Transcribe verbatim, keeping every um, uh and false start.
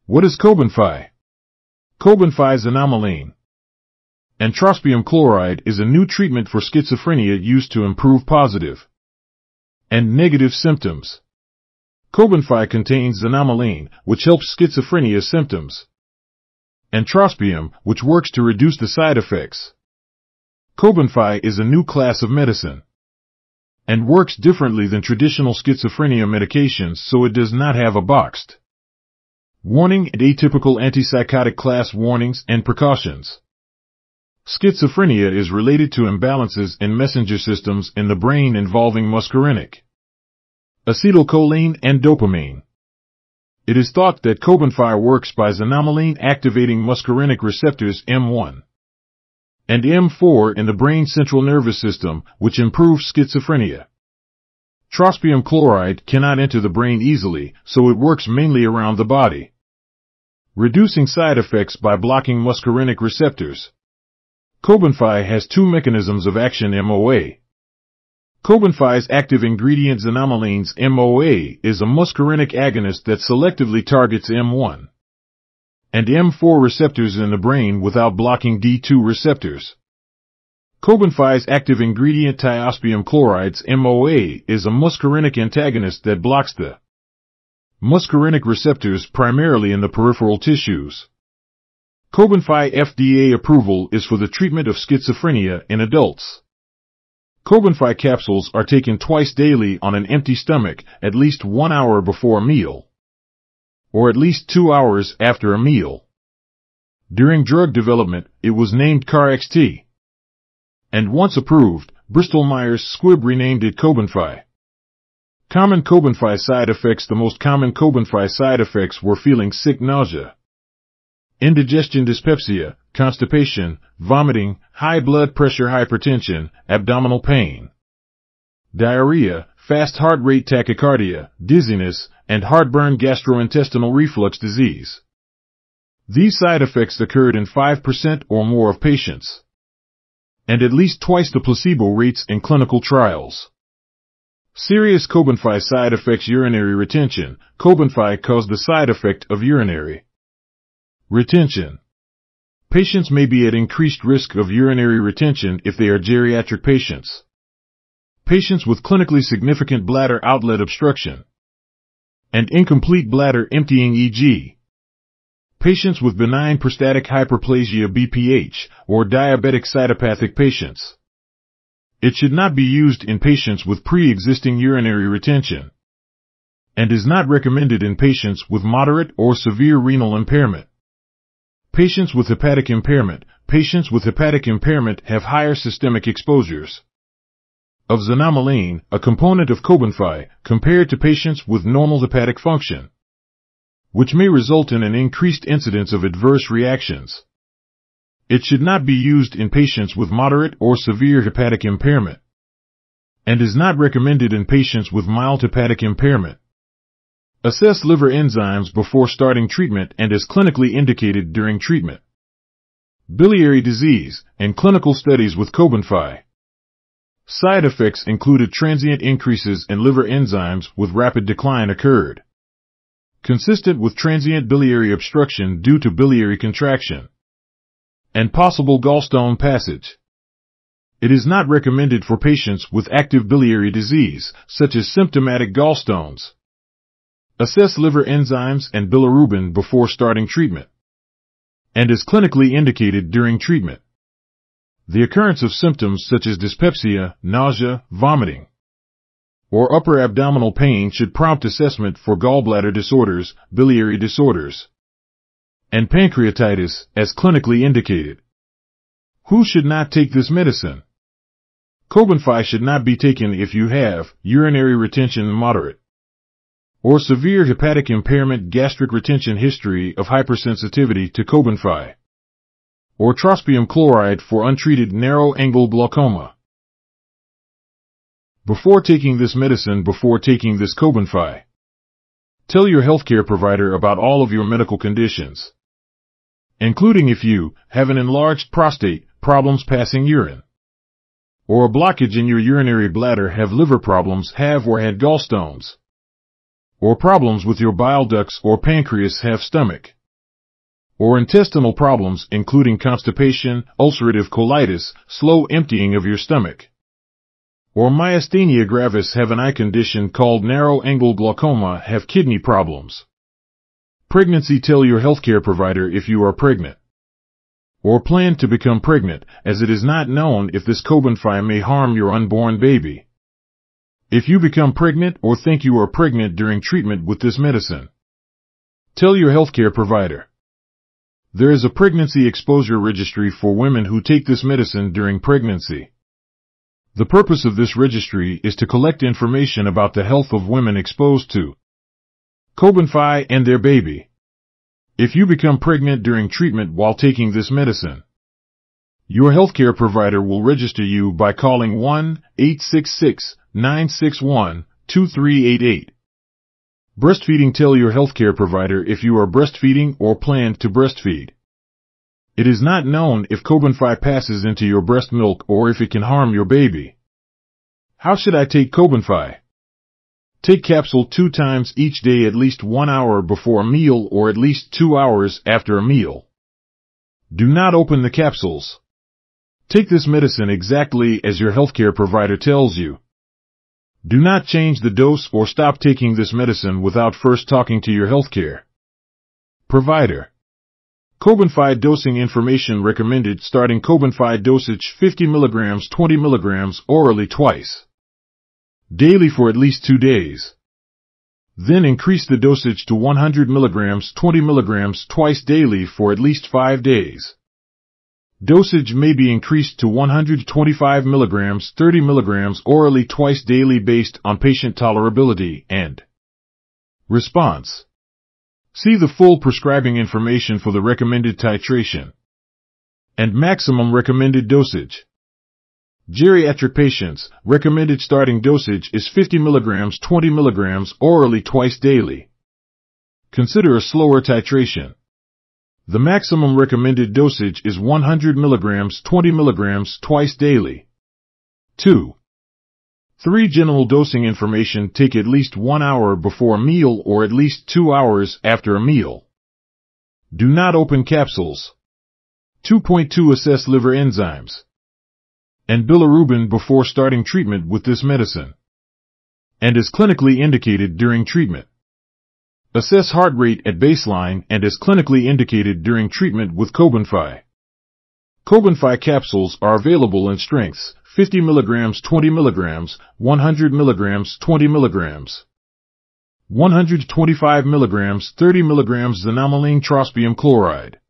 What is COBENFY? COBENFY is anomaline. And trospbium chloride is a new treatment for schizophrenia used to improve positive and negative symptoms. COBENFY contains Xanomeline, which helps schizophrenia symptoms, and trospbium, which works to reduce the side effects. COBENFY is a new class of medicine and works differently than traditional schizophrenia medications, so it does not have a boxed warning and atypical antipsychotic class warnings and precautions. Schizophrenia is related to imbalances in messenger systems in the brain involving muscarinic, acetylcholine, and dopamine. It is thought that COBENFY works by Xanomeline activating muscarinic receptors M one and M four in the brain central nervous system, which improves schizophrenia. Trospbium chloride cannot enter the brain easily, so it works mainly around the body, reducing side effects by blocking muscarinic receptors. COBENFY has two mechanisms of action. M O A. COBENFY's active ingredient Xanomeline's M O A is a muscarinic agonist that selectively targets M one and M four receptors in the brain without blocking D two receptors. COBENFY's active ingredient trospbium chloride's M O A is a muscarinic antagonist that blocks the muscarinic receptors primarily in the peripheral tissues. COBENFY F D A approval is for the treatment of schizophrenia in adults. COBENFY capsules are taken twice daily on an empty stomach, at least one hour before a meal, or at least two hours after a meal. During drug development, it was named C A R X T. And once approved, Bristol Myers Squibb renamed it COBENFY. Common COBENFY side effects. The most common COBENFY side effects were feeling sick, nausea, indigestion, dyspepsia, constipation, vomiting, high blood pressure, hypertension, abdominal pain, diarrhea, fast heart rate, tachycardia, dizziness, and heartburn, gastrointestinal reflux disease. These side effects occurred in five percent or more of patients, and at least twice the placebo rates in clinical trials. Serious COBENFY side effects. Urinary retention. COBENFY caused the side effect of urinary retention. Patients may be at increased risk of urinary retention if they are geriatric patients, patients with clinically significant bladder outlet obstruction, and incomplete bladder emptying, for example, patients with benign prostatic hyperplasia B P H or diabetic cytopathic patients. It should not be used in patients with pre-existing urinary retention and is not recommended in patients with moderate or severe renal impairment. Patients with hepatic impairment. Patients with hepatic impairment have higher systemic exposures of Xanomeline, a component of COBENFY, compared to patients with normal hepatic function, which may result in an increased incidence of adverse reactions. It should not be used in patients with moderate or severe hepatic impairment and is not recommended in patients with mild hepatic impairment. Assess liver enzymes before starting treatment and as clinically indicated during treatment. Biliary disease and clinical studies with COBENFY. Side effects included transient increases in liver enzymes with rapid decline occurred, consistent with transient biliary obstruction due to biliary contraction, and possible gallstone passage. It is not recommended for patients with active biliary disease, such as symptomatic gallstones. Assess liver enzymes and bilirubin before starting treatment and is clinically indicated during treatment. The occurrence of symptoms such as dyspepsia, nausea, vomiting, or upper abdominal pain should prompt assessment for gallbladder disorders, biliary disorders, and pancreatitis as clinically indicated. Who should not take this medicine? COBENFY should not be taken if you have urinary retention, moderate or severe hepatic impairment, gastric retention, history of hypersensitivity to COBENFY, or trospbium chloride for untreated narrow-angle glaucoma. Before taking this medicine, before taking this COBENFY, tell your healthcare provider about all of your medical conditions, including if you have an enlarged prostate, problems passing urine, or a blockage in your urinary bladder, have liver problems, have or had gallstones, or problems with your bile ducts or pancreas, have stomach or intestinal problems including constipation, ulcerative colitis, slow emptying of your stomach, or myasthenia gravis, have an eye condition called narrow-angle glaucoma, have kidney problems. Pregnancy, tell your healthcare provider if you are pregnant or plan to become pregnant, as it is not known if this COBENFY may harm your unborn baby. If you become pregnant or think you are pregnant during treatment with this medicine, tell your healthcare provider. There is a pregnancy exposure registry for women who take this medicine during pregnancy. The purpose of this registry is to collect information about the health of women exposed to COBENFY and their baby. If you become pregnant during treatment while taking this medicine, your healthcare provider will register you by calling one eight six six, nine six one, two three eight eight. Breastfeeding, tell your healthcare provider if you are breastfeeding or plan to breastfeed. It is not known if COBENFY passes into your breast milk or if it can harm your baby. How should I take COBENFY? Take capsule two times each day, at least one hour before a meal or at least two hours after a meal. Do not open the capsules. Take this medicine exactly as your healthcare provider tells you. Do not change the dose or stop taking this medicine without first talking to your healthcare provider. COBENFY dosing information recommended: starting COBENFY dosage fifty milligrams, twenty milligrams orally twice daily for at least two days. Then increase the dosage to one hundred milligrams, twenty milligrams twice daily for at least five days. Dosage may be increased to one hundred twenty-five milligrams, thirty milligrams orally twice daily based on patient tolerability and response. See the full prescribing information for the recommended titration and maximum recommended dosage. Geriatric patients, recommended starting dosage is fifty milligrams, twenty milligrams orally twice daily. Consider a slower titration. The maximum recommended dosage is one hundred milligrams, twenty milligrams twice daily. two. three. General dosing information: take at least one hour before a meal or at least two hours after a meal. Do not open capsules. two point two. Assess liver enzymes and bilirubin before starting treatment with this medicine, and is clinically indicated during treatment. Assess heart rate at baseline and is clinically indicated during treatment with COBENFY. COBENFY capsules are available in strengths: fifty milligrams, twenty milligrams, one hundred milligrams, twenty milligrams, one hundred twenty-five milligrams, thirty milligrams Xanomeline trospbium chloride.